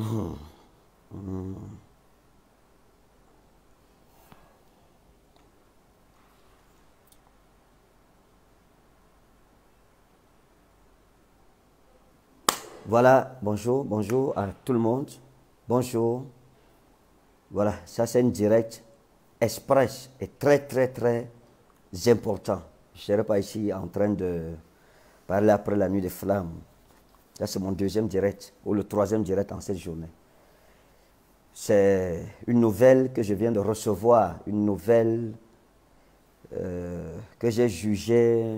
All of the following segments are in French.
Voilà, bonjour à tout le monde. Bonjour. Voilà, ça c'est une direct express et très important. Je ne serai pas ici en train de parler après la nuit des flammes. Là, c'est mon deuxième direct ou le troisième direct en cette journée. C'est une nouvelle que je viens de recevoir, une nouvelle que j'ai jugée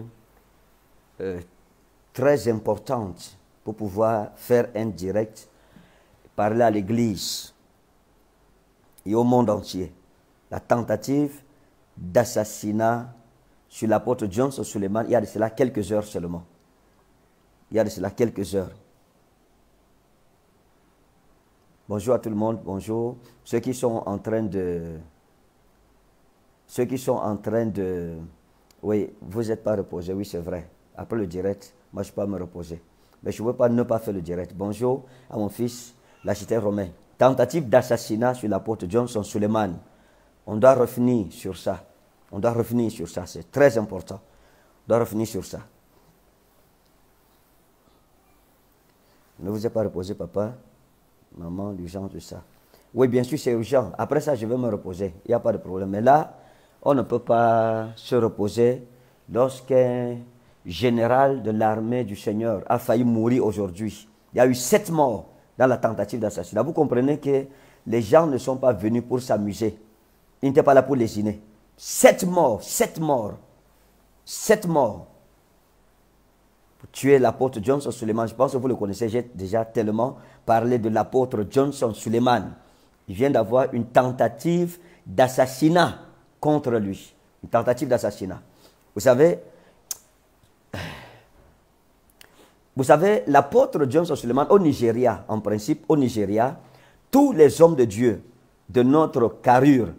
très importante pour pouvoir faire un direct, parler à l'Église et au monde entier. La tentative d'assassinat sur l'apôtre Johnson Suleiman, il y a de cela quelques heures seulement. Il y a de cela quelques heures. Bonjour à tout le monde, bonjour. Ceux qui sont en train de... Oui, vous n'êtes pas reposés, oui c'est vrai. Après le direct, moi je ne peux pas me reposer. Mais je ne veux pas ne pas faire le direct. Bonjour à mon fils, l'architecte Romain. Tentative d'assassinat sur l'apôtre Johnson Suleiman. On doit revenir sur ça. On doit revenir sur ça, c'est très important. On doit revenir sur ça. Ne vous êtes pas reposé, papa, maman, l'urgence de ça. Oui, bien sûr, c'est urgent. Après ça, je vais me reposer. Il n'y a pas de problème. Mais là, on ne peut pas se reposer lorsqu'un général de l'armée du Seigneur a failli mourir aujourd'hui. Il y a eu 7 morts dans la tentative d'assassinat. Vous comprenez que les gens ne sont pas venus pour s'amuser. Ils n'étaient pas là pour lésiner. 7 morts, 7 morts, 7 morts. Pour tuer l'apôtre Johnson Suleiman. Je pense que vous le connaissez, j'ai déjà tellement parlé de l'apôtre Johnson Suleiman. Il vient d'avoir une tentative d'assassinat contre lui. Une tentative d'assassinat. Vous savez, l'apôtre Johnson Suleiman au Nigeria, en principe, au Nigeria, tous les hommes de Dieu de notre carrure,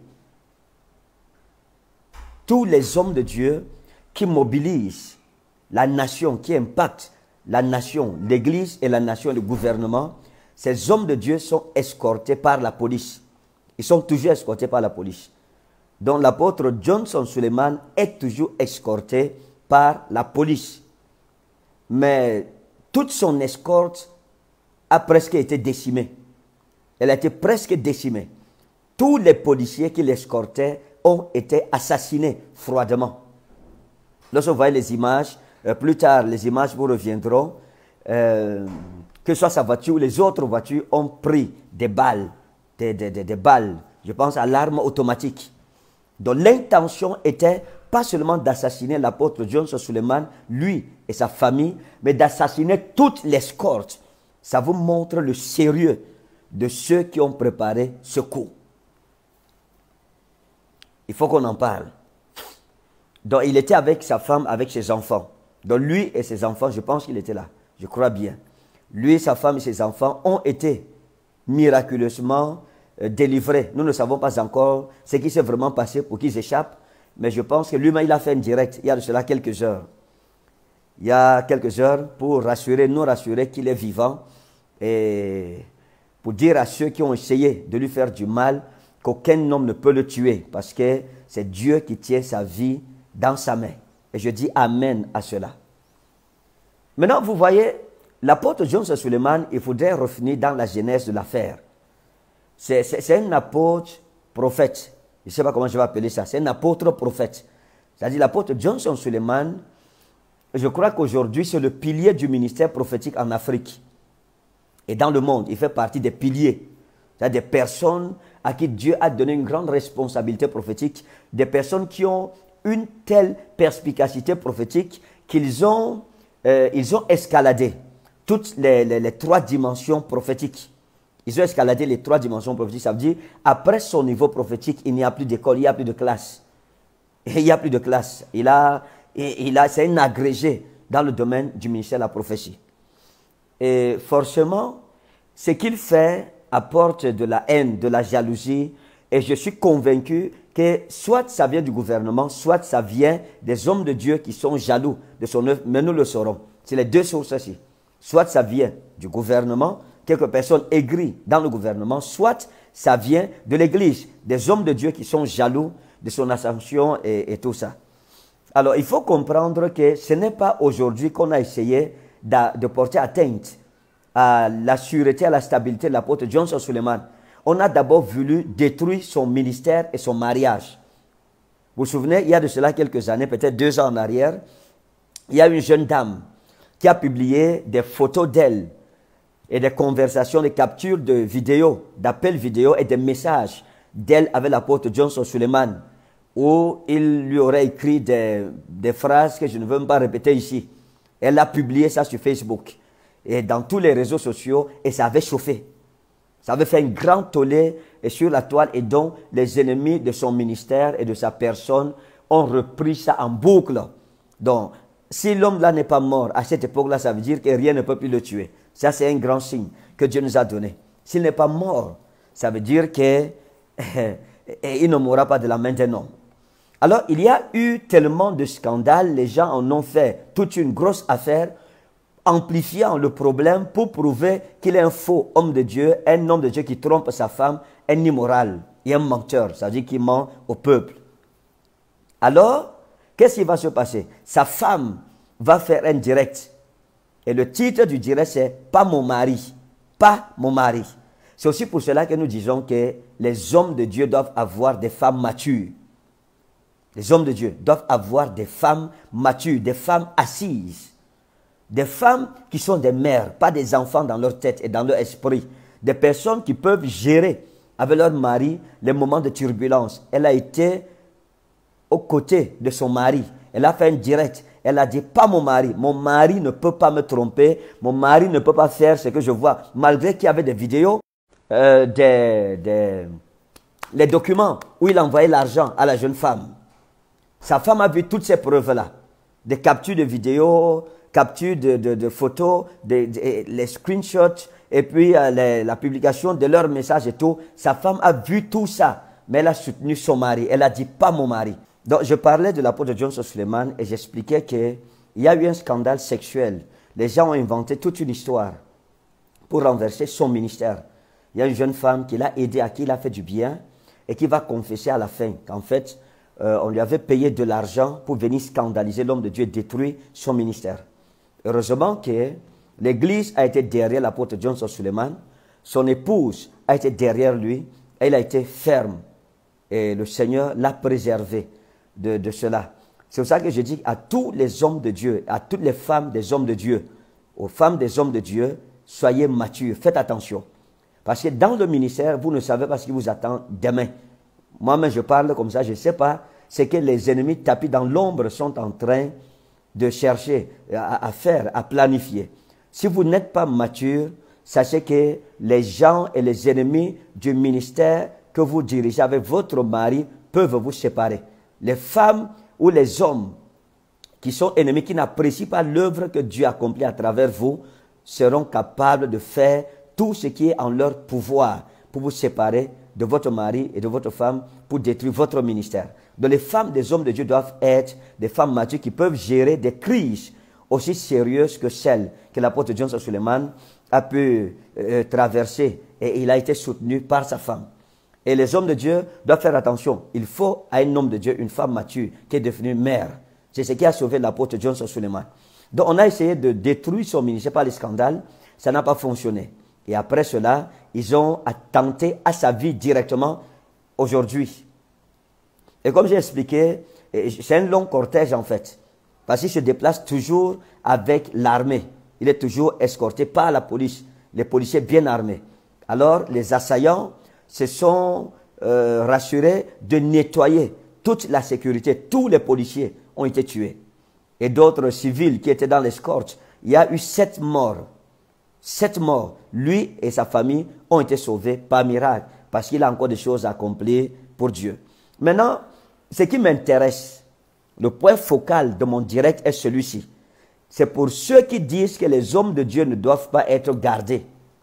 tous les hommes de Dieu qui mobilisent la nation, qui impactent la nation, l'église et la nation, le gouvernement, ces hommes de Dieu sont escortés par la police. Ils sont toujours escortés par la police. Donc l'apôtre Johnson Suleiman est toujours escorté par la police. Mais toute son escorte a presque été décimée. Elle a été presque décimée. Tous les policiers qui l'escortaient ont été assassinés froidement. Lorsque vous voyez les images, plus tard les images vous reviendront, que ce soit sa voiture ou les autres voitures ont pris des balles, des balles, je pense à l'arme automatique. Donc l'intention était pas seulement d'assassiner l'apôtre Johnson Suleiman, lui et sa famille, mais d'assassiner toute l'escorte. Ça vous montre le sérieux de ceux qui ont préparé ce coup. Il faut qu'on en parle. Donc il était avec sa femme, avec ses enfants. Donc lui et ses enfants, je pense qu'il était là. Je crois bien. Lui, sa femme et ses enfants ont été miraculeusement délivrés. Nous ne savons pas encore ce qui s'est vraiment passé pour qu'ils échappent. Mais je pense que lui-même, il a fait un direct, il y a de cela quelques heures. Il y a quelques heures pour rassurer, nous rassurer qu'il est vivant et pour dire à ceux qui ont essayé de lui faire du mal qu'aucun homme ne peut le tuer parce que c'est Dieu qui tient sa vie dans sa main. Et je dis Amen à cela. Maintenant, vous voyez, l'apôtre Johnson Suleiman, il faudrait revenir dans la genèse de l'affaire. C'est un apôtre prophète. Je ne sais pas comment je vais appeler ça. C'est un apôtre prophète. C'est-à-dire l'apôtre Johnson Suleiman, je crois qu'aujourd'hui, c'est le pilier du ministère prophétique en Afrique et dans le monde. Il fait partie des piliers. C'est-à-dire des personnes à qui Dieu a donné une grande responsabilité prophétique, des personnes qui ont une telle perspicacité prophétique qu'ils ont escaladé toutes les 3 dimensions prophétiques. Ils ont escaladé les 3 dimensions prophétiques. Ça veut dire, après son niveau prophétique, il n'y a plus d'école, il n'y a plus de classe. Il n'y a plus de classe. C'est un agrégé dans le domaine du ministère de la prophétie. Et forcément, ce qu'il fait apporte de la haine, de la jalousie. Et je suis convaincu que soit ça vient du gouvernement, soit ça vient des hommes de Dieu qui sont jaloux de son œuvre. Mais nous le saurons. C'est les 2 sources-ci. Soit ça vient du gouvernement, quelques personnes aigries dans le gouvernement, soit ça vient de l'Église, des hommes de Dieu qui sont jaloux de son ascension et tout ça. Alors, il faut comprendre que ce n'est pas aujourd'hui qu'on a essayé de porter atteinte à la sûreté, à la stabilité de l'apôtre Johnson Suleiman. On a d'abord voulu détruire son ministère et son mariage. Vous vous souvenez, il y a de cela quelques années, peut-être 2 ans en arrière, il y a une jeune dame qui a publié des photos d'elle et des conversations, des captures de vidéos, d'appels vidéo et des messages d'elle avec l'apôtre Johnson Suleiman, où il lui aurait écrit des phrases que je ne veux même pas répéter ici. Elle a publié ça sur Facebook et dans tous les réseaux sociaux et ça avait chauffé. Ça avait fait un grand tollé sur la toile et donc les ennemis de son ministère et de sa personne ont repris ça en boucle. Donc, si l'homme là n'est pas mort à cette époque-là, ça veut dire que rien ne peut plus le tuer. Ça, c'est un grand signe que Dieu nous a donné. S'il n'est pas mort, ça veut dire qu'il ne mourra pas de la main d'un homme. Alors, il y a eu tellement de scandales, les gens en ont fait toute une grosse affaire, amplifiant le problème pour prouver qu'il est un faux homme de Dieu, un homme de Dieu qui trompe sa femme, un immoral et un menteur, c'est-à-dire qu'il ment au peuple. Alors, qu'est-ce qui va se passer? Sa femme va faire un direct. Et le titre du direct, c'est « Pas mon mari ». Pas mon mari. C'est aussi pour cela que nous disons que les hommes de Dieu doivent avoir des femmes matures. Les hommes de Dieu doivent avoir des femmes matures, des femmes assises. Des femmes qui sont des mères, pas des enfants dans leur tête et dans leur esprit. Des personnes qui peuvent gérer avec leur mari les moments de turbulence. Elle a été aux côtés de son mari. Elle a fait un direct. Elle a dit, pas mon mari ne peut pas me tromper, mon mari ne peut pas faire ce que je vois. Malgré qu'il y avait des vidéos, les documents où il envoyait l'argent à la jeune femme. Sa femme a vu toutes ces preuves-là. Des captures de vidéos, captures de photos, les screenshots, et puis la publication de leurs messages et tout. Sa femme a vu tout ça, mais elle a soutenu son mari. Elle a dit, pas mon mari. Donc, je parlais de l'apôtre Johnson Suleiman et j'expliquais qu'il y a eu un scandale sexuel. Les gens ont inventé toute une histoire pour renverser son ministère. Il y a une jeune femme qui l'a aidé, à qui il a fait du bien et qui va confesser à la fin qu'en fait, on lui avait payé de l'argent pour venir scandaliser l'homme de Dieu et détruire son ministère. Heureusement que l'église a été derrière l'apôtre Johnson Suleiman, son épouse a été derrière lui, et il a été ferme et le Seigneur l'a préservé de cela. C'est pour ça que je dis à tous les hommes de Dieu, à toutes les femmes des hommes de Dieu, aux femmes des hommes de Dieu, soyez matures, faites attention. Parce que dans le ministère, vous ne savez pas ce qui vous attend demain. Moi-même, je parle comme ça, je ne sais pas ce que les ennemis tapis dans l'ombre sont en train de chercher à faire, à planifier. Si vous n'êtes pas mature, sachez que les gens et les ennemis du ministère que vous dirigez avec votre mari peuvent vous séparer. Les femmes ou les hommes qui sont ennemis, qui n'apprécient pas l'œuvre que Dieu accomplit à travers vous, seront capables de faire tout ce qui est en leur pouvoir pour vous séparer de votre mari et de votre femme pour détruire votre ministère. Donc les femmes des hommes de Dieu doivent être des femmes matures qui peuvent gérer des crises aussi sérieuses que celles que l'apôtre Johnson Suleiman a pu traverser et il a été soutenu par sa femme. Et les hommes de Dieu doivent faire attention. Il faut à un homme de Dieu une femme mature qui est devenue mère. C'est ce qui a sauvé l'apôtre Johnson Suleiman. Donc on a essayé de détruire son ministère par les scandales. Ça n'a pas fonctionné. Et après cela, ils ont attenté à sa vie directement aujourd'hui. Et comme j'ai expliqué, c'est un long cortège en fait. Parce qu'il se déplace toujours avec l'armée. Il est toujours escorté par la police. Les policiers bien armés. Alors les assaillants se sont rassurés de nettoyer toute la sécurité. Tous les policiers ont été tués. Et d'autres civils qui étaient dans l'escorte. Il y a eu 7 morts. 7 morts. Lui et sa famille ont été sauvés par miracle. Parce qu'il a encore des choses à accomplir pour Dieu. Maintenant, ce qui m'intéresse, le point focal de mon direct est celui-ci. C'est pour ceux qui disent que les hommes de Dieu ne doivent pas être gardés.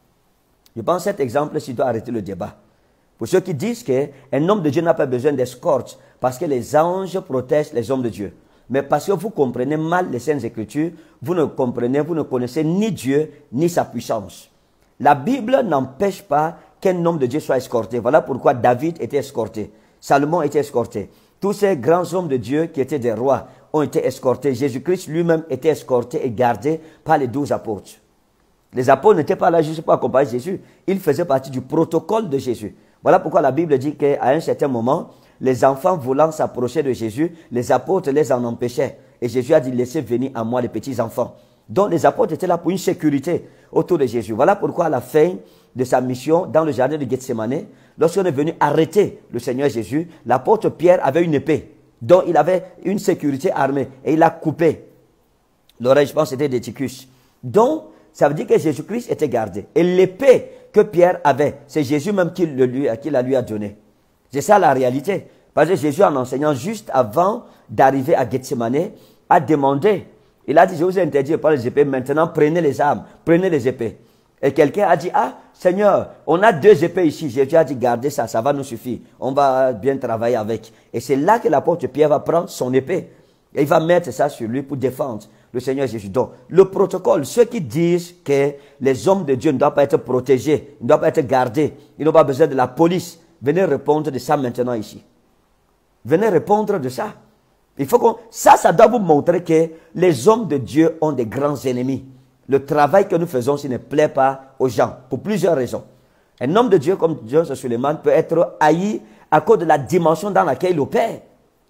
Je pense que cet exemple-ci doit arrêter le débat. Pour ceux qui disent qu'un homme de Dieu n'a pas besoin d'escorte parce que les anges protègent les hommes de Dieu. Mais parce que vous comprenez mal les Saintes Écritures, vous ne connaissez ni Dieu ni sa puissance. La Bible n'empêche pas qu'un homme de Dieu soit escorté. Voilà pourquoi David était escorté. Salomon était escorté. Tous ces grands hommes de Dieu qui étaient des rois ont été escortés. Jésus-Christ lui-même était escorté et gardé par les 12 apôtres. Les apôtres n'étaient pas là juste pour accompagner Jésus. Ils faisaient partie du protocole de Jésus. Voilà pourquoi la Bible dit qu'à un certain moment, les enfants voulant s'approcher de Jésus, les apôtres les en empêchaient. Et Jésus a dit, laissez venir à moi les petits enfants. Donc les apôtres étaient là pour une sécurité autour de Jésus. Voilà pourquoi à la fin de sa mission dans le jardin de Gethsemane, lorsqu'on est venu arrêter le Seigneur Jésus, l'apôtre Pierre avait une épée. Donc il avait une sécurité armée et il a coupé l'oreille, je pense que c'était d'Éticus. Donc ça veut dire que Jésus-Christ était gardé. Et l'épée que Pierre avait, c'est Jésus même qui la lui a donnée. C'est ça la réalité. Parce que Jésus, en enseignant juste avant d'arriver à Gethsemane, a demandé, il a dit, je vous ai interdit de prendre les épées, maintenant prenez les armes, prenez les épées. Et quelqu'un a dit, ah Seigneur, on a 2 épées ici. Jésus a dit, gardez ça, ça va nous suffire. On va bien travailler avec. Et c'est là que l'apôtre Pierre va prendre son épée. Et il va mettre ça sur lui pour défendre le Seigneur Jésus. Donc, le protocole, ceux qui disent que les hommes de Dieu ne doivent pas être protégés, ne doivent pas être gardés, ils n'ont pas besoin de la police, venez répondre de ça maintenant ici. Venez répondre de ça. Il faut qu'on... Ça doit vous montrer que les hommes de Dieu ont des grands ennemis. Le travail que nous faisons, ça ne plaît pas aux gens, pour plusieurs raisons. Un homme de Dieu comme Jonas Suleiman peut être haï à cause de la dimension dans laquelle il opère.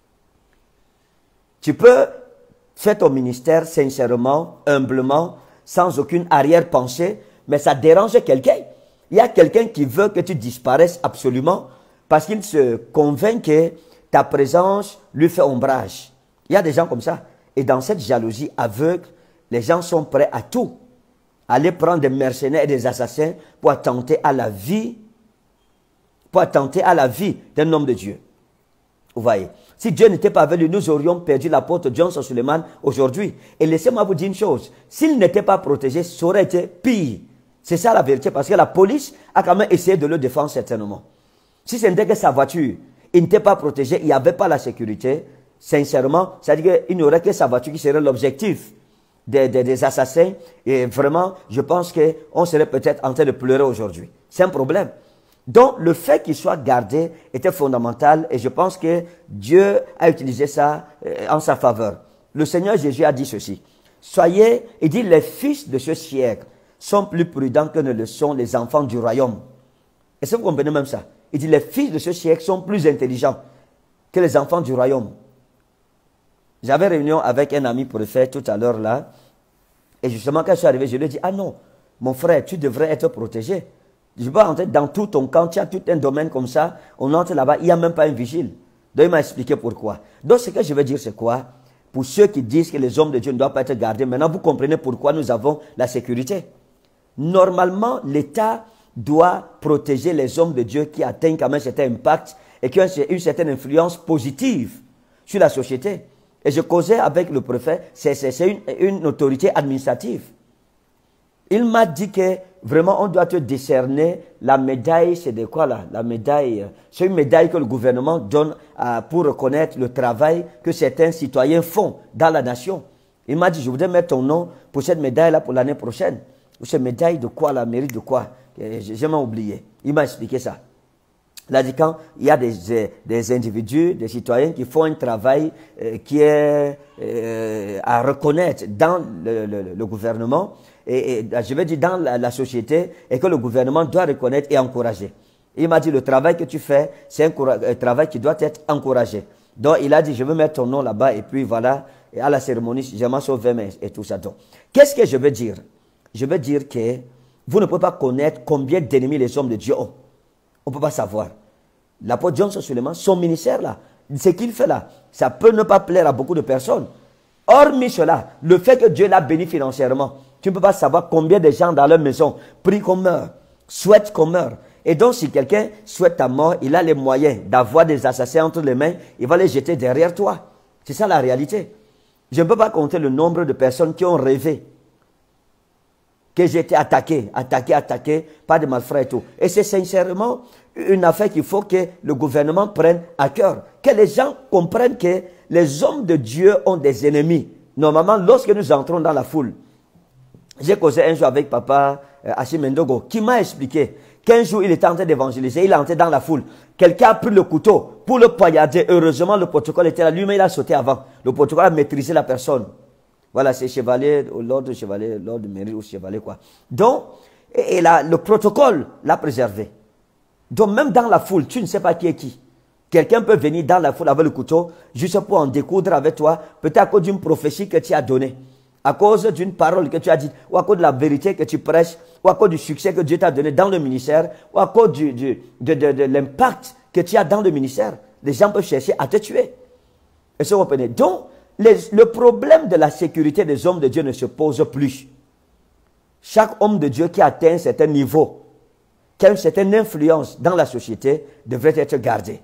Tu peux faire ton ministère sincèrement, humblement, sans aucune arrière-pensée, mais ça dérange quelqu'un. Il y a quelqu'un qui veut que tu disparaisses absolument parce qu'il se convainc que ta présence lui fait ombrage. Il y a des gens comme ça. Et dans cette jalousie aveugle, les gens sont prêts à tout. Aller prendre des mercenaires et des assassins pour attenter à la vie, d'un homme de Dieu. Vous voyez. Si Dieu n'était pas venu, nous aurions perdu l'apôtre Jonas Suleiman aujourd'hui. Et laissez-moi vous dire une chose. S'il n'était pas protégé, ça aurait été pire. C'est ça la vérité, parce que la police a quand même essayé de le défendre certainement. Si ce n'était que sa voiture, il n'était pas protégé, il n'y avait pas la sécurité, sincèrement, c'est-à-dire qu'il n'y aurait que sa voiture qui serait l'objectif des assassins. Et vraiment, je pense qu'on serait peut-être en train de pleurer aujourd'hui. C'est un problème. Donc, le fait qu'il soit gardé était fondamental et je pense que Dieu a utilisé ça en sa faveur. Le Seigneur Jésus a dit ceci. Il dit, les fils de ce siècle sont plus prudents que ne le sont les enfants du royaume. Est-ce que vous comprenez même ça? Il dit, les fils de ce siècle sont plus intelligents que les enfants du royaume. J'avais réunion avec un ami préfet tout à l'heure là. Et justement, quand je suis arrivé, je lui ai dit, ah non, mon frère, tu devrais être protégé. Je ne vais pas entrer dans tout ton camp, tu as tout un domaine comme ça, on entre là-bas, il n'y a même pas un vigile. Donc il m'a expliqué pourquoi. Donc ce que je veux dire, c'est quoi? Pour ceux qui disent que les hommes de Dieu ne doivent pas être gardés, maintenant vous comprenez pourquoi nous avons la sécurité. Normalement, l'État doit protéger les hommes de Dieu qui atteignent quand même un certain impact et qui ont une certaine influence positive sur la société. Et je causais avec le préfet, c'est une autorité administrative. Il m'a dit que vraiment on doit te décerner la médaille, c'est de quoi là? La médaille, c'est une médaille que le gouvernement donne pour reconnaître le travail que certains citoyens font dans la nation. Il m'a dit, je voudrais mettre ton nom pour cette médaille là pour l'année prochaine. Cette médaille de quoi, la mérite de quoi? J'ai même oublié. Il m'a expliqué ça. Il a dit quand il y a des individus, des citoyens qui font un travail qui est à reconnaître dans le gouvernement, et je vais dire dans la société, et que le gouvernement doit reconnaître et encourager. Il m'a dit, le travail que tu fais, c'est un travail qui doit être encouragé. Donc il a dit, je veux mettre ton nom là-bas, et puis voilà, et à la cérémonie, je m'en sauve et tout ça. Donc, qu'est-ce que je veux dire? Je veux dire que vous ne pouvez pas connaître combien d'ennemis les hommes de Dieu ont. On ne peut pas savoir. L'apôtre Jonas Suleiman, son ministère là, ce qu'il fait là, ça peut ne pas plaire à beaucoup de personnes. Hormis cela, le fait que Dieu l'a béni financièrement, tu ne peux pas savoir combien de gens dans leur maison prient qu'on meurt, souhaitent qu'on meure. Et donc si quelqu'un souhaite ta mort, il a les moyens d'avoir des assassins entre les mains, il va les jeter derrière toi. C'est ça la réalité. Je ne peux pas compter le nombre de personnes qui ont rêvé que j'ai été attaqué par des malfrats et tout. Et c'est sincèrement une affaire qu'il faut que le gouvernement prenne à cœur. Que les gens comprennent que les hommes de Dieu ont des ennemis. Normalement, lorsque nous entrons dans la foule, j'ai causé un jour avec papa Achille Mendogo, qui m'a expliqué qu'un jour il était en train d'évangéliser, il est entré dans la foule. Quelqu'un a pris le couteau pour le poignarder. Heureusement, le protocole était là. Lui-même, il a sauté avant. Le protocole a maîtrisé la personne. Voilà, c'est chevalier, l'ordre chevalier, l'ordre mérite ou chevalier, quoi. Donc, le protocole l'a préservé. Donc, même dans la foule, tu ne sais pas qui est qui. Quelqu'un peut venir dans la foule avec le couteau, juste pour en découdre avec toi, peut-être à cause d'une prophétie que tu as donnée, à cause d'une parole que tu as dite, ou à cause de la vérité que tu prêches, ou à cause du succès que Dieu t'a donné dans le ministère, ou à cause de l'impact que tu as dans le ministère. Les gens peuvent chercher à te tuer. Est-ce que vous comprenez? Donc, le problème de la sécurité des hommes de Dieu ne se pose plus. Chaque homme de Dieu qui atteint un certain niveau, qui a une certaine influence dans la société, devrait être gardé.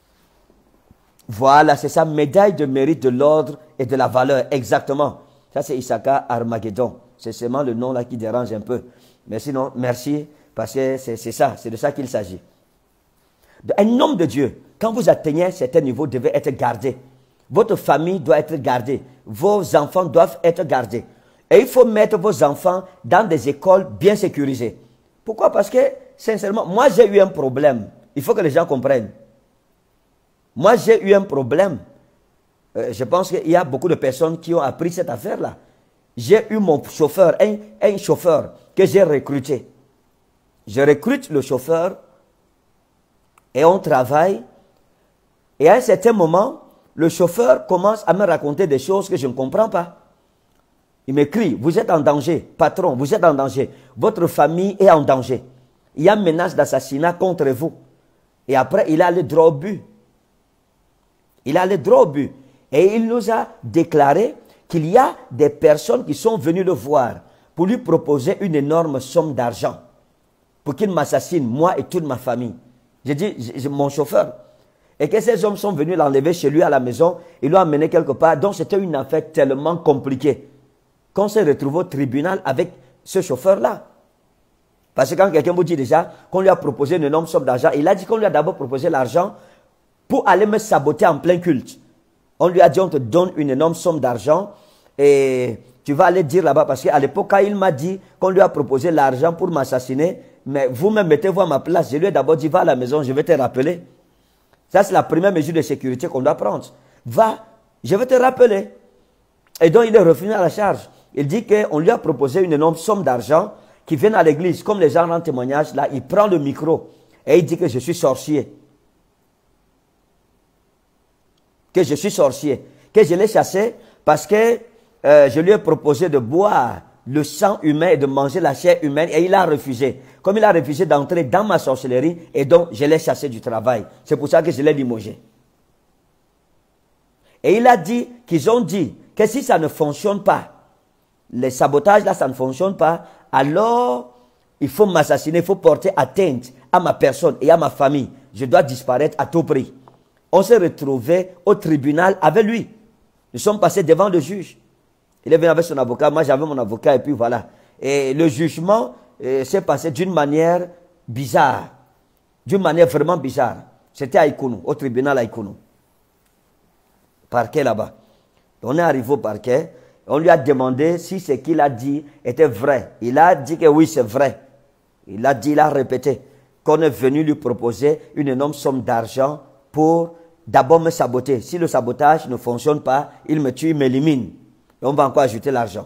Voilà, c'est ça, médaille de mérite de l'ordre et de la valeur, exactement. Ça, c'est Issachar Armageddon. C'est seulement le nom là qui dérange un peu. Mais sinon, merci, parce que c'est ça, c'est de ça qu'il s'agit. Un homme de Dieu, quand vous atteignez un certain niveau, devait être gardé. Votre famille doit être gardée. Vos enfants doivent être gardés. Et il faut mettre vos enfants dans des écoles bien sécurisées. Pourquoi? Parce que, sincèrement, moi j'ai eu un problème. Il faut que les gens comprennent. Moi j'ai eu un problème. Je pense qu'il y a beaucoup de personnes qui ont appris cette affaire-là. J'ai eu mon chauffeur, un chauffeur que j'ai recruté. Je recrute le chauffeur et on travaille. Et à un certain moment, le chauffeur commence à me raconter des choses que je ne comprends pas. Il m'écrit, vous êtes en danger, patron, vous êtes en danger. Votre famille est en danger. Il y a une menace d'assassinat contre vous. Et après, il est allé droit au but. Il est allé droit au but. Et il nous a déclaré qu'il y a des personnes qui sont venues le voir pour lui proposer une énorme somme d'argent pour qu'il m'assassine, moi et toute ma famille. J'ai dit, mon chauffeur. Et que ces hommes sont venus l'enlever chez lui à la maison, ils l'ont amené quelque part. Donc c'était une affaire tellement compliquée qu'on s'est retrouvé au tribunal avec ce chauffeur-là. Parce que quand quelqu'un vous dit déjà qu'on lui a proposé une énorme somme d'argent, il a dit qu'on lui a d'abord proposé l'argent pour aller me saboter en plein culte. On lui a dit, on te donne une énorme somme d'argent et tu vas aller dire là-bas. Parce qu'à l'époque, quand il m'a dit qu'on lui a proposé l'argent pour m'assassiner, mais vous-même mettez-vous à ma place. Je lui ai d'abord dit, va à la maison, je vais te rappeler. Ça, c'est la première mesure de sécurité qu'on doit prendre. Va, je vais te rappeler. Et donc, il est revenu à la charge. Il dit qu'on lui a proposé une énorme somme d'argent qui vient à l'église. Comme les gens rendent témoignage, là, il prend le micro et il dit que je suis sorcier. Que je suis sorcier. Que je l'ai chassé parce que je lui ai proposé de boire le sang humain et de manger la chair humaine et il a refusé. Comme il a refusé d'entrer dans ma sorcellerie et donc je l'ai chassé du travail. C'est pour ça que je l'ai limogé. Et il a dit qu'ils ont dit que si ça ne fonctionne pas, les sabotages là ça ne fonctionne pas, alors il faut m'assassiner, il faut porter atteinte à ma personne et à ma famille. Je dois disparaître à tout prix. On s'est retrouvé au tribunal avec lui. Nous sommes passés devant le juge. Il est venu avec son avocat, moi j'avais mon avocat et puis voilà. Et le jugement s'est passé d'une manière bizarre. D'une manière vraiment bizarre. C'était à Ikounou, au tribunal à Ikounou. Parquet là-bas. On est arrivé au parquet. On lui a demandé si ce qu'il a dit était vrai. Il a dit que oui, c'est vrai. Il a dit, il a répété qu'on est venu lui proposer une énorme somme d'argent pour d'abord me saboter. Si le sabotage ne fonctionne pas, il me tue, il m'élimine. Et on va encore ajouter l'argent.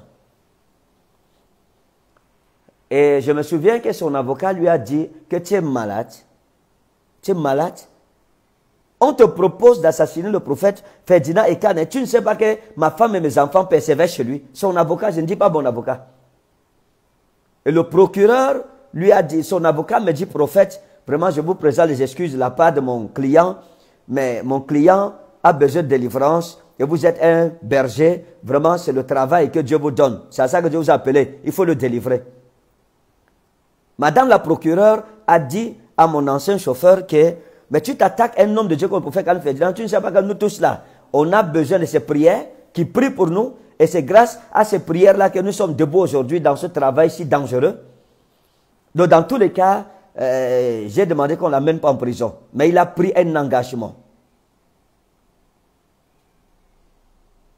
Et je me souviens que son avocat lui a dit que tu es malade. Tu es malade. On te propose d'assassiner le prophète Ferdinand Ekane. Tu ne sais pas que ma femme et mes enfants persévèrent chez lui. Son avocat, je ne dis pas bon avocat. Et le procureur lui a dit, son avocat me dit, prophète, vraiment je vous présente les excuses de la part de mon client, mais mon client a besoin de délivrance et vous êtes un berger. Vraiment, c'est le travail que Dieu vous donne. C'est à ça que Dieu vous a appelé. Il faut le délivrer. Madame la procureure a dit à mon ancien chauffeur que mais tu t'attaques à un homme de Dieu comme le prophète Khalil Ferdinand, tu ne sais pas que nous tous là, on a besoin de ces prières qui prient pour nous et c'est grâce à ces prières-là que nous sommes debout aujourd'hui dans ce travail si dangereux. Donc dans tous les cas, j'ai demandé qu'on ne l'amène pas en prison, mais il a pris un engagement.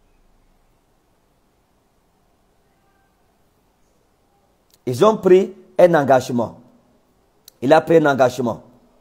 Ils ont pris un engagement. Il a pris un engagement.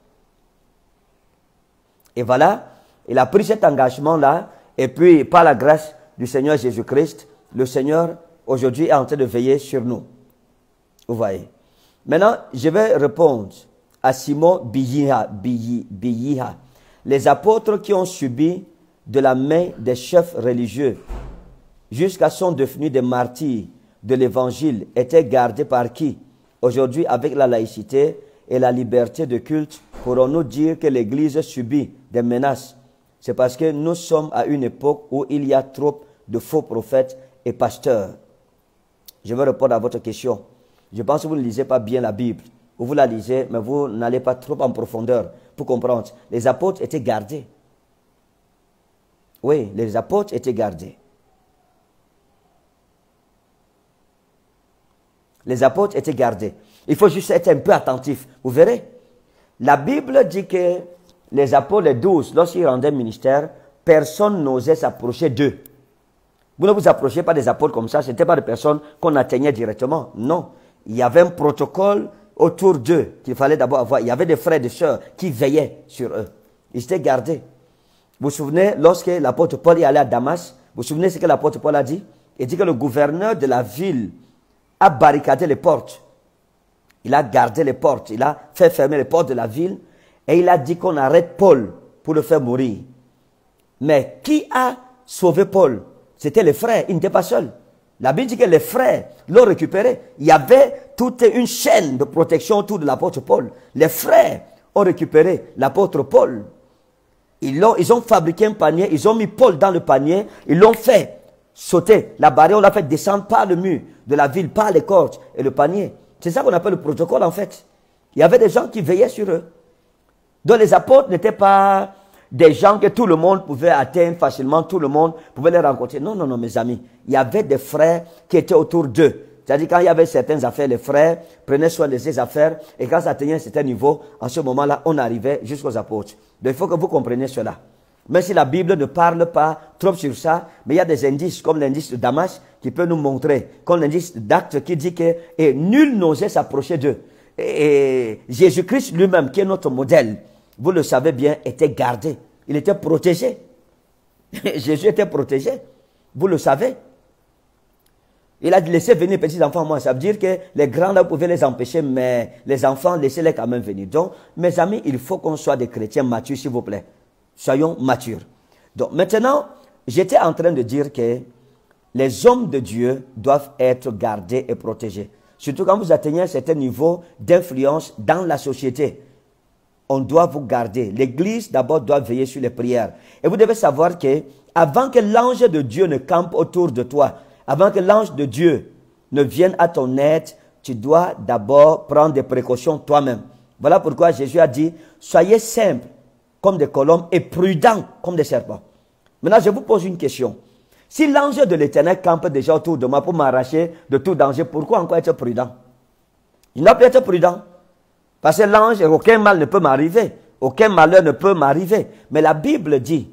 Et voilà, il a pris cet engagement-là, et puis par la grâce du Seigneur Jésus-Christ, le Seigneur aujourd'hui est en train de veiller sur nous. Vous voyez. Maintenant, je vais répondre à Simon Biyiha. Les apôtres qui ont subi de la main des chefs religieux jusqu'à sont devenus des martyrs de l'évangile étaient gardés par qui? Aujourd'hui, avec la laïcité et la liberté de culte, pourrons-nous dire que l'Église subit des menaces? C'est parce que nous sommes à une époque où il y a trop de faux prophètes et pasteurs. Je vais répondre à votre question. Je pense que vous ne lisez pas bien la Bible. Ou vous la lisez, mais vous n'allez pas trop en profondeur pour comprendre. Les apôtres étaient gardés. Oui, les apôtres étaient gardés. Les apôtres étaient gardés. Il faut juste être un peu attentif. Vous verrez. La Bible dit que les apôtres, les 12, lorsqu'ils rendaient ministère, personne n'osait s'approcher d'eux. Vous ne vous approchez pas des apôtres comme ça. Ce n'étaient pas des personnes qu'on atteignait directement. Non. Il y avait un protocole autour d'eux qu'il fallait d'abord avoir. Il y avait des frères et des sœurs qui veillaient sur eux. Ils étaient gardés. Vous vous souvenez, lorsque l'apôtre Paul est allé à Damas, vous vous souvenez ce que l'apôtre Paul a dit? Il dit que le gouverneur de la ville a barricadé les portes. Il a gardé les portes. Il a fait fermer les portes de la ville. Et il a dit qu'on arrête Paul pour le faire mourir. Mais qui a sauvé Paul? C'était les frères. Il n'était pas seul. La Bible dit que les frères l'ont récupéré. Il y avait toute une chaîne de protection autour de l'apôtre Paul. Les frères ont récupéré l'apôtre Paul. Ils ont fabriqué un panier. Ils ont mis Paul dans le panier. Ils l'ont fait sauter. La barrière, on l'a fait descendre par le mur de la ville, par les cordes et le panier. C'est ça qu'on appelle le protocole en fait. Il y avait des gens qui veillaient sur eux. Donc les apôtres n'étaient pas des gens que tout le monde pouvait atteindre facilement, tout le monde pouvait les rencontrer. Non, non, non, mes amis. Il y avait des frères qui étaient autour d'eux. C'est-à-dire quand il y avait certaines affaires, les frères prenaient soin de ces affaires et quand ça atteignait un certain niveau, en ce moment-là, on arrivait jusqu'aux apôtres. Donc il faut que vous compreniez cela. Même si la Bible ne parle pas trop sur ça, mais il y a des indices, comme l'indice de Damas, qui peut nous montrer, comme l'indice d'Actes qui dit que nul n'osait s'approcher d'eux. Et Jésus-Christ lui-même, qui est notre modèle, vous le savez bien, était gardé. Il était protégé. Jésus était protégé. Vous le savez. Il a dit, laissez venir petits enfants, moi. Ça veut dire que les grands là, vous pouvez les empêcher, mais les enfants, laissez-les quand même venir. Donc, mes amis, il faut qu'on soit des chrétiens matures, s'il vous plaît. Soyons matures. Donc, maintenant, j'étais en train de dire que les hommes de Dieu doivent être gardés et protégés. Surtout quand vous atteignez un certain niveau d'influence dans la société. On doit vous garder. L'Église, d'abord, doit veiller sur les prières. Et vous devez savoir que, avant que l'ange de Dieu ne campe autour de toi, avant que l'ange de Dieu ne vienne à ton aide, tu dois d'abord prendre des précautions toi-même. Voilà pourquoi Jésus a dit, soyez simples comme des colombes et prudents comme des serpents. Maintenant, je vous pose une question. Si l'ange de l'Éternel campe déjà autour de moi pour m'arracher de tout danger, pourquoi encore être prudent? Il n'a pas être prudent. Parce que l'ange, aucun mal ne peut m'arriver. Aucun malheur ne peut m'arriver. Mais la Bible dit,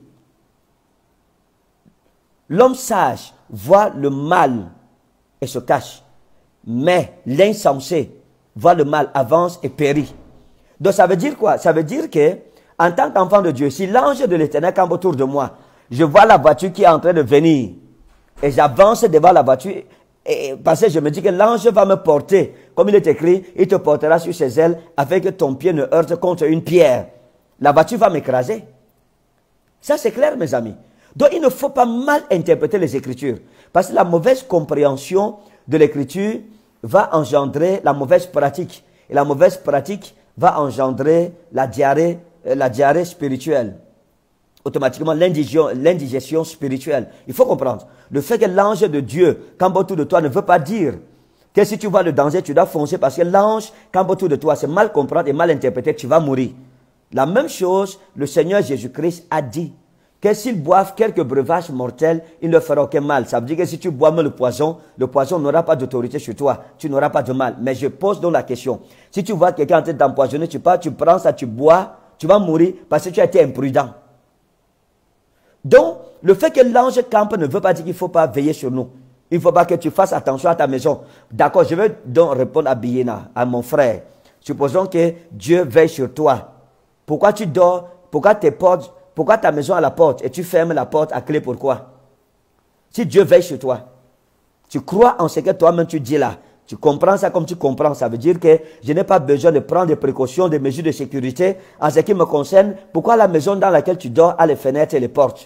l'homme sage voit le mal et se cache. Mais l'insensé voit le mal, avance et périt. Donc ça veut dire quoi? Ça veut dire que, en tant qu'enfant de Dieu, si l'ange de l'Éternel campe autour de moi, je vois la voiture qui est en train de venir. Et j'avance devant la voiture. Et parce que je me dis que l'ange va me porter. Comme il est écrit, il te portera sur ses ailes afin que ton pied ne heurte contre une pierre. La voiture va m'écraser. Ça c'est clair mes amis. Donc il ne faut pas mal interpréter les Écritures. Parce que la mauvaise compréhension de l'Écriture va engendrer la mauvaise pratique. Et la mauvaise pratique va engendrer la diarrhée spirituelle. Automatiquement l'indigestion spirituelle. Il faut comprendre. Le fait que l'ange de Dieu campe autour de toi ne veut pas dire que si tu vois le danger, tu dois foncer parce que l'ange campe autour de toi. C'est mal comprendre et mal interpréter, tu vas mourir. La même chose, le Seigneur Jésus-Christ a dit que s'ils boivent quelques breuvages mortels, il ne fera aucun mal. Ça veut dire que si tu bois même le poison n'aura pas d'autorité sur toi. Tu n'auras pas de mal. Mais je pose donc la question. Si tu vois quelqu'un en train d'empoisonner, tu prends ça, tu bois, tu vas mourir parce que tu as été imprudent. Donc, le fait que l'ange campe ne veut pas dire qu'il ne faut pas veiller sur nous. Il ne faut pas que tu fasses attention à ta maison. D'accord, je vais donc répondre à Biena, à mon frère. Supposons que Dieu veille sur toi. Pourquoi tu dors? Pourquoi ta maison a la porte et tu fermes la porte à clé? Pourquoi? Si Dieu veille sur toi, tu crois en ce que toi-même tu dis là. Tu comprends ça comme tu comprends. Ça veut dire que je n'ai pas besoin de prendre des précautions, des mesures de sécurité en ce qui me concerne. Pourquoi la maison dans laquelle tu dors a les fenêtres et les portes?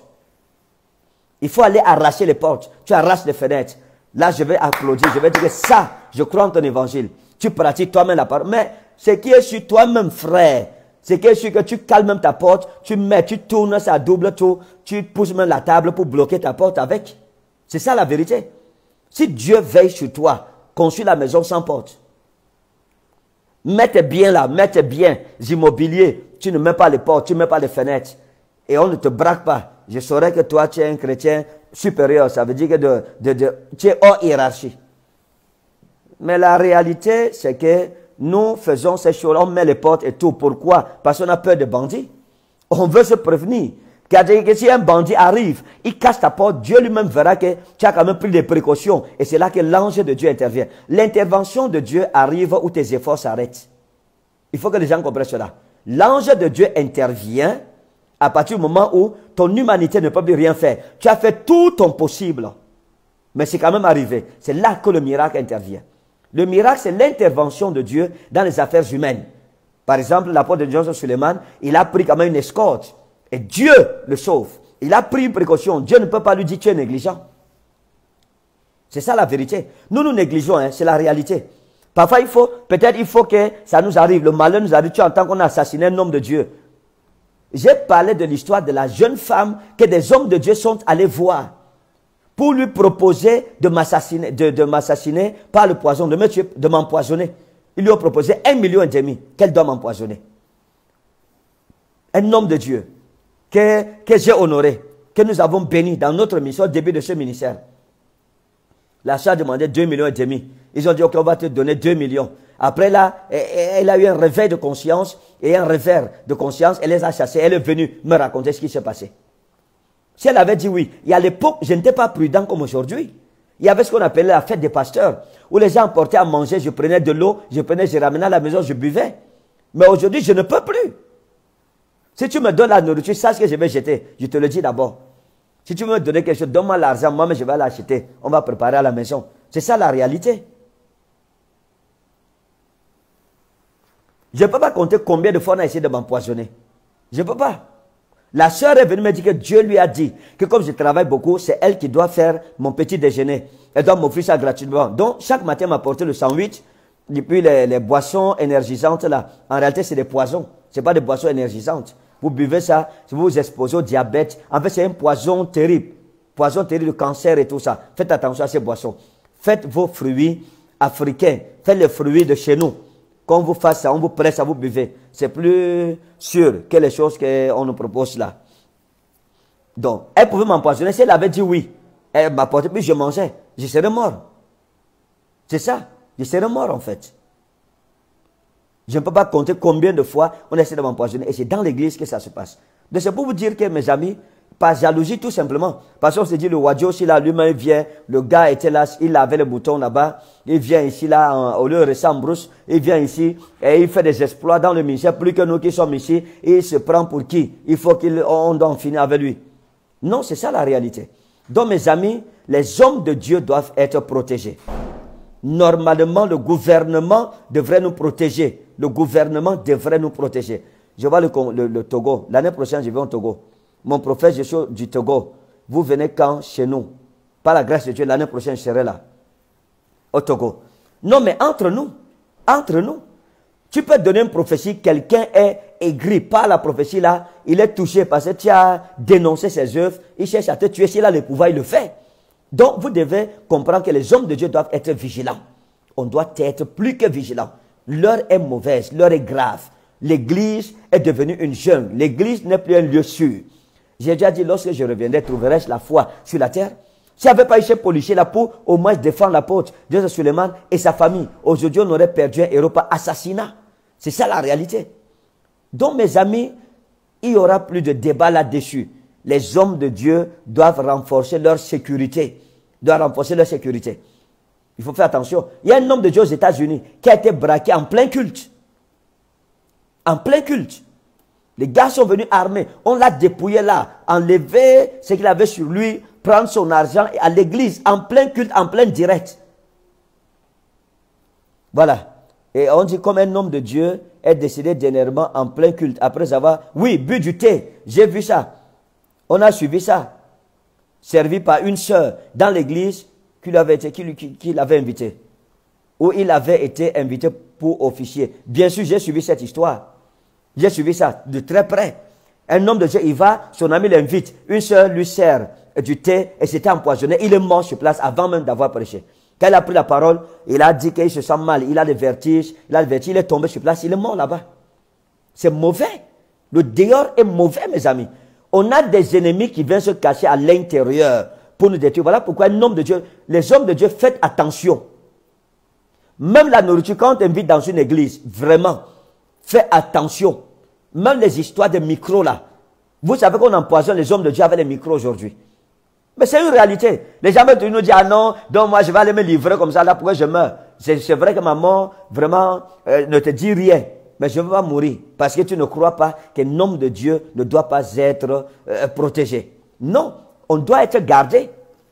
Il faut aller arracher les portes. Tu arraches les fenêtres. Là, je vais applaudir. Je vais dire que ça, je crois en ton évangile. Tu pratiques toi-même la parole. Mais ce qui est sur toi-même, frère, ce qui est sûr que tu calmes même ta porte, tu tournes ça à double tour, tu pousses même la table pour bloquer ta porte avec. C'est ça la vérité. Si Dieu veille sur toi, construis la maison sans porte. Mettez bien là, mettez bien immobiliers. Tu ne mets pas les portes, tu ne mets pas les fenêtres. Et on ne te braque pas. Je saurais que toi, tu es un chrétien supérieur. Ça veut dire que tu es hors hiérarchie. Mais la réalité, c'est que nous faisons ces choses, on met les portes et tout. Pourquoi? Parce qu'on a peur des bandits. On veut se prévenir. Que si un bandit arrive, il casse ta porte, Dieu lui-même verra que tu as quand même pris des précautions. Et c'est là que l'ange de Dieu intervient. L'intervention de Dieu arrive où tes efforts s'arrêtent. Il faut que les gens comprennent cela. L'ange de Dieu intervient à partir du moment où ton humanité ne peut plus rien faire. Tu as fait tout ton possible. Mais c'est quand même arrivé. C'est là que le miracle intervient. Le miracle, c'est l'intervention de Dieu dans les affaires humaines. Par exemple, l'apôtre de Dieu, Suleiman, il a pris quand même une escorte. Et Dieu le sauve. Il a pris une précaution. Dieu ne peut pas lui dire tu es négligent. C'est ça la vérité. Nous négligeons, hein, c'est la réalité. Parfois, peut-être il faut que ça nous arrive. Le malheur nous arrive. Tu entends qu'on a assassiné un homme de Dieu. J'ai parlé de l'histoire de la jeune femme que des hommes de Dieu sont allés voir pour lui proposer de m'assassiner par le poison, de m'empoisonner. Ils lui ont proposé 1,5 million qu'elle doit m'empoisonner. Un homme de Dieu que j'ai honoré, que nous avons béni dans notre mission au début de ce ministère. La charge demandait 2,5 millions. Ils ont dit, ok, on va te donner 2 millions. Après là, elle a eu un réveil de conscience et un revers de conscience. Elle les a chassés. Elle est venue me raconter ce qui s'est passé. Si elle avait dit oui, et à l'époque, je n'étais pas prudent comme aujourd'hui. Il y avait ce qu'on appelait la fête des pasteurs, où les gens apportaient à manger, je prenais de l'eau, je ramenais à la maison, je buvais. Mais aujourd'hui, je ne peux plus. Si tu me donnes la nourriture, sache que je vais jeter. Je te le dis d'abord. Si tu veux me donner quelque chose, donne-moi l'argent, moi, mais je vais l'acheter. On va préparer à la maison. C'est ça la réalité. Je ne peux pas compter combien de fois on a essayé de m'empoisonner. Je ne peux pas. La sœur est venue me dire que Dieu lui a dit que comme je travaille beaucoup, c'est elle qui doit faire mon petit déjeuner. Elle doit m'offrir ça gratuitement. Donc, chaque matin, elle m'apportait le sandwich et puis les boissons énergisantes là. En réalité, c'est des poisons. Ce n'est pas des boissons énergisantes. Vous buvez ça, vous vous exposez au diabète. En fait, c'est un poison terrible. Poison terrible de cancer et tout ça. Faites attention à ces boissons. Faites vos fruits africains. Faites les fruits de chez nous. Quand on vous fait ça, on vous presse à vous buvez. C'est plus sûr que les choses qu'on nous propose là. Donc, elle pouvait m'empoisonner. Si elle avait dit oui, elle m'apportait, puis je mangeais. Je serais mort. C'est ça. Je serais mort en fait. Je ne peux pas compter combien de fois on essaie de m'empoisonner. Et c'est dans l'église que ça se passe. Donc c'est pour vous dire que mes amis, par jalousie tout simplement. Parce qu'on s'est dit, le Wadjo, si là, lui-même vient, le gars était là, il avait le bouton là-bas, il vient ici là, au lieu de rester en brousse, il vient ici et il fait des exploits dans le ministère, plus que nous qui sommes ici, et il se prend pour qui? Il faut qu'on doit en finir avec lui. Non, c'est ça la réalité. Donc mes amis, les hommes de Dieu doivent être protégés. Normalement, le gouvernement devrait nous protéger. Le gouvernement devrait nous protéger. Je vois le Togo. L'année prochaine, je vais au Togo. Mon prophète, je suis du Togo. Vous venez quand chez nous? Par la grâce de Dieu, l'année prochaine, je serai là. Au Togo. Non, mais entre nous, tu peux donner une prophétie, quelqu'un est aigri par la prophétie là, il est touché parce que tu as dénoncé ses œuvres, il cherche à te tuer, s'il a le pouvoir, il le fait. Donc, vous devez comprendre que les hommes de Dieu doivent être vigilants. On doit être plus que vigilants. L'heure est mauvaise, l'heure est grave. L'église est devenue une jungle. L'église n'est plus un lieu sûr. J'ai déjà dit, lorsque je reviendrai, trouverai-je la foi sur la terre? S'il n'y avait pas eu ces policiers là pour au moins défendre l'apôtre, Dieu Suleiman et sa famille, aujourd'hui on aurait perdu un héros par assassinat. C'est ça la réalité. Donc mes amis, il n'y aura plus de débat là-dessus. Les hommes de Dieu doivent renforcer leur sécurité. doit renforcer leur sécurité. Il faut faire attention. Il y a un homme de Dieu aux États-Unis qui a été braqué en plein culte. En plein culte. Les gars sont venus armés. On l'a dépouillé là, enlevé ce qu'il avait sur lui, prendre son argent et à l'église, en plein culte, en plein direct. Voilà. Et on dit comme un homme de Dieu est décédé dernièrement en plein culte, après avoir, oui, bu du thé. J'ai vu ça. On a suivi ça. Servi par une sœur dans l'église qui l'avait invité. Ou il avait été invité pour officier. Bien sûr, j'ai suivi cette histoire. J'ai suivi ça de très près. Un homme de Dieu, il va, son ami l'invite. Une sœur lui sert du thé et c'était empoisonné. Il est mort sur place avant même d'avoir prêché. Quand il a pris la parole, il a dit qu'il se sent mal. Il a des vertiges. Il est tombé sur place. Il est mort là-bas. C'est mauvais. Le dehors est mauvais, mes amis. On a des ennemis qui viennent se cacher à l'intérieur pour nous détruire. Voilà pourquoi un homme de Dieu, les hommes de Dieu, faites attention. Même la nourriture, quand on t'invite dans une église, vraiment, fais attention. Même les histoires de micros là. Vous savez qu'on empoisonne les hommes de Dieu avec les micros aujourd'hui. Mais c'est une réalité. Les gens nous disent, ah non, donc moi je vais aller me livrer comme ça, là pourquoi je meurs. C'est vrai que ma mort, vraiment, ne te dit rien. Mais je ne veux pas mourir. Parce que tu ne crois pas qu'un homme de Dieu ne doit pas être protégé. Non, on doit être gardé.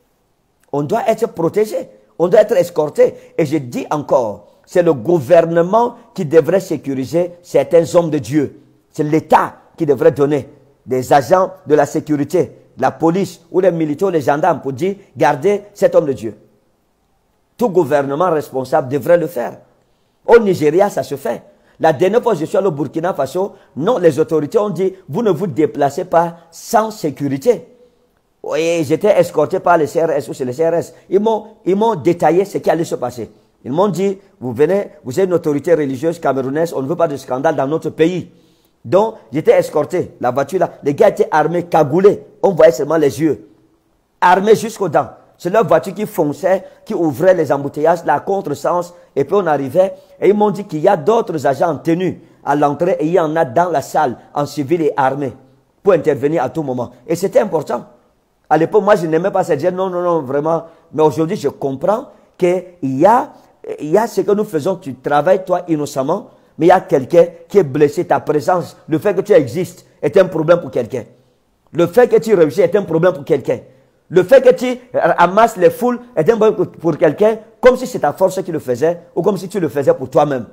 On doit être protégé. On doit être escorté. Et je dis encore, c'est le gouvernement qui devrait sécuriser certains hommes de Dieu. C'est l'État qui devrait donner des agents de la sécurité, la police ou les militaires ou les gendarmes pour dire, gardez cet homme de Dieu. Tout gouvernement responsable devrait le faire. Au Nigeria, ça se fait. La dernière fois que je suis allé au Burkina Faso, non, les autorités ont dit, vous ne vous déplacez pas sans sécurité. Et j'étais escorté par les CRS ou c'est les CRS. Ils m'ont détaillé ce qui allait se passer. Ils m'ont dit, vous venez, vous êtes une autorité religieuse camerounaise, on ne veut pas de scandale dans notre pays. Donc, j'étais escorté. La voiture là, les gars étaient armés, cagoulés. On voyait seulement les yeux. Armés jusqu'aux dents. C'est leur voiture qui fonçait, qui ouvrait les embouteillages, la contresens. Et puis on arrivait. Et ils m'ont dit qu'il y a d'autres agents en tenue à l'entrée. Et il y en a dans la salle, en civil et armé, pour intervenir à tout moment. Et c'était important. À l'époque, moi, je n'aimais pas ça. Je disais non, non, non, vraiment. Mais aujourd'hui, je comprends qu'il y a ce que nous faisons. Tu travailles, toi, innocemment. Mais il y a quelqu'un qui est blessé. Ta présence, le fait que tu existes est un problème pour quelqu'un. Le fait que tu réussis est un problème pour quelqu'un. Le fait que tu amasses les foules est un problème pour quelqu'un, comme si c'est ta force qui le faisait, ou comme si tu le faisais pour toi-même.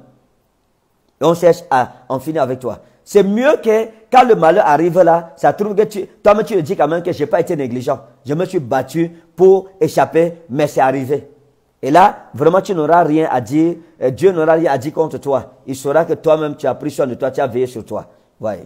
Et on cherche à en finir avec toi. C'est mieux que quand le malheur arrive là, ça trouve que toi-même tu le dis quand même que je n'ai pas été négligent. Je me suis battu pour échapper, mais c'est arrivé. Et là, vraiment, tu n'auras rien à dire. Dieu n'aura rien à dire contre toi. Il saura que toi-même, tu as pris soin de toi, tu as veillé sur toi. Ouais.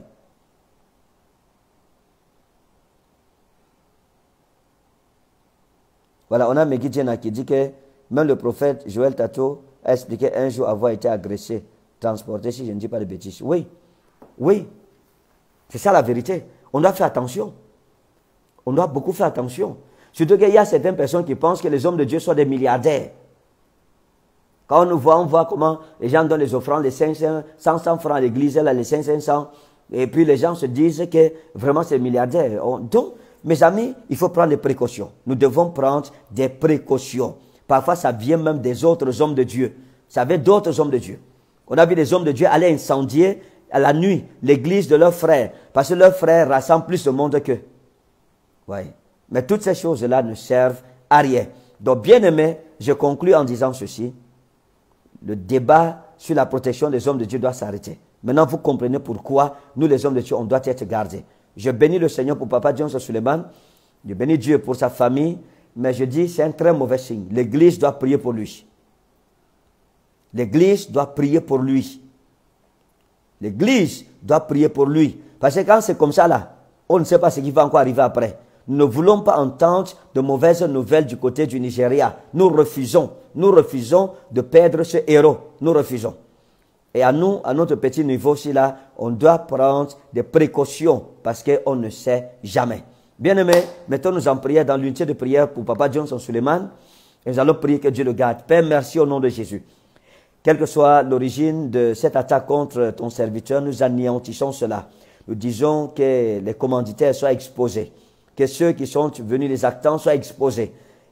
Voilà, on a Megui Djena qui dit que même le prophète Joël Tato a expliqué un jour avoir été agressé, transporté, si je ne dis pas de bêtises. Oui, oui. C'est ça la vérité. On doit faire attention. On doit beaucoup faire attention. Surtout qu'il y a certaines personnes qui pensent que les hommes de Dieu sont des milliardaires. Quand on nous voit, on voit comment les gens donnent les offrandes, les 500, 100 francs à l'église, là, les 500. Et puis les gens se disent que vraiment c'est milliardaire. Donc, mes amis, il faut prendre des précautions. Nous devons prendre des précautions. Parfois, ça vient même des autres hommes de Dieu. Ça vient d'autres hommes de Dieu. On a vu des hommes de Dieu aller incendier à la nuit l'église de leurs frères. Parce que leurs frères rassemblent plus de monde qu'eux. Oui. Mais toutes ces choses-là ne servent à rien. Donc, bien aimé, je conclus en disant ceci. Le débat sur la protection des hommes de Dieu doit s'arrêter. Maintenant, vous comprenez pourquoi nous, les hommes de Dieu, on doit être gardés. Je bénis le Seigneur pour Papa Johnson Suleiman. Je bénis Dieu pour sa famille. Mais je dis, c'est un très mauvais signe. L'Église doit prier pour lui. L'Église doit prier pour lui. L'Église doit prier pour lui. Parce que quand c'est comme ça, là, on ne sait pas ce qui va encore arriver après. Nous ne voulons pas entendre de mauvaises nouvelles du côté du Nigeria. Nous refusons de perdre ce héros. Nous refusons. Et à nous, à notre petit niveau aussi là, on doit prendre des précautions parce qu'on ne sait jamais. Bien aimé, mettons-nous en prière dans l'unité de prière pour Papa Johnson Suleiman. Et nous allons prier que Dieu le garde. Père, merci au nom de Jésus. Quelle que soit l'origine de cette attaque contre ton serviteur, nous anéantissons cela. Nous disons que les commanditaires soient exposés. Que ceux qui sont venus les actants soient exposés.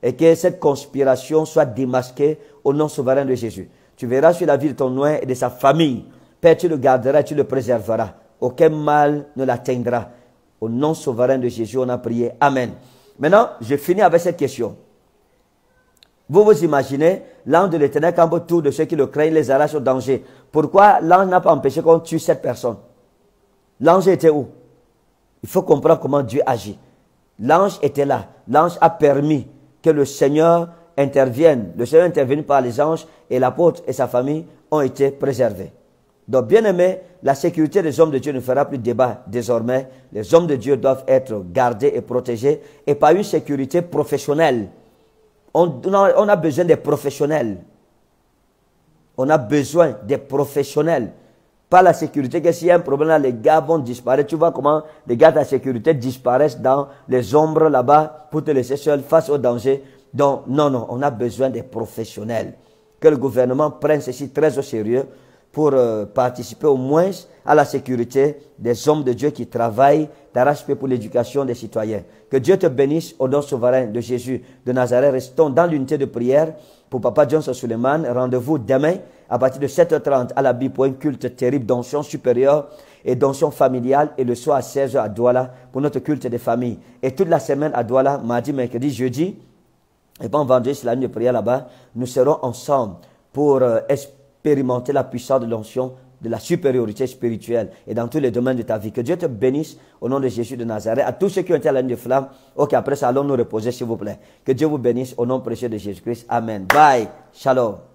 et que cette conspiration soit démasquée au nom souverain de Jésus. Tu verras sur la vie de ton noin et de sa famille. Père, tu le garderas et tu le préserveras. Aucun mal ne l'atteindra. Au nom souverain de Jésus, on a prié. Amen. Maintenant, je finis avec cette question. Vous vous imaginez, l'ange de l'Éternel campe autour de ceux qui le craignent, les arrache au danger. Pourquoi l'ange n'a pas empêché qu'on tue cette personne? L'ange était où? Il faut comprendre comment Dieu agit. L'ange était là. L'ange a permis que le Seigneur intervienne. Le Seigneur est intervenu par les anges et l'apôtre et sa famille ont été préservés. Donc, bien aimé, la sécurité des hommes de Dieu ne fera plus débat désormais. Les hommes de Dieu doivent être gardés et protégés et par une sécurité professionnelle. On a besoin des professionnels. On a besoin des professionnels. Pas la sécurité, que s'il y a un problème là, les gars vont disparaître. Tu vois comment les gars de la sécurité disparaissent dans les ombres là-bas pour te laisser seul face au danger. Donc, non, on a besoin des professionnels. Que le gouvernement prenne ceci très au sérieux pour participer au moins à la sécurité des hommes de Dieu qui travaillent d'arrache-pied pour l'éducation des citoyens. Que Dieu te bénisse au nom souverain de Jésus de Nazareth. Restons dans l'unité de prière pour Papa Johnson Suleiman. Rendez-vous demain à partir de 7h30 à la Bible pour un culte terrible d'onction supérieure et d'onction familiale, et le soir à 16h à Douala pour notre culte des familles. Et toute la semaine à Douala, mardi, mercredi, jeudi, et pas vendredi, c'est la nuit de prière là-bas, nous serons ensemble pour expérimenter la puissance de l'onction, de la supériorité spirituelle et dans tous les domaines de ta vie. Que Dieu te bénisse au nom de Jésus de Nazareth. À tous ceux qui ont été à la ligne de flamme, ok, après ça, allons nous reposer s'il vous plaît. Que Dieu vous bénisse au nom précieux de Jésus-Christ. Amen. Bye. Shalom.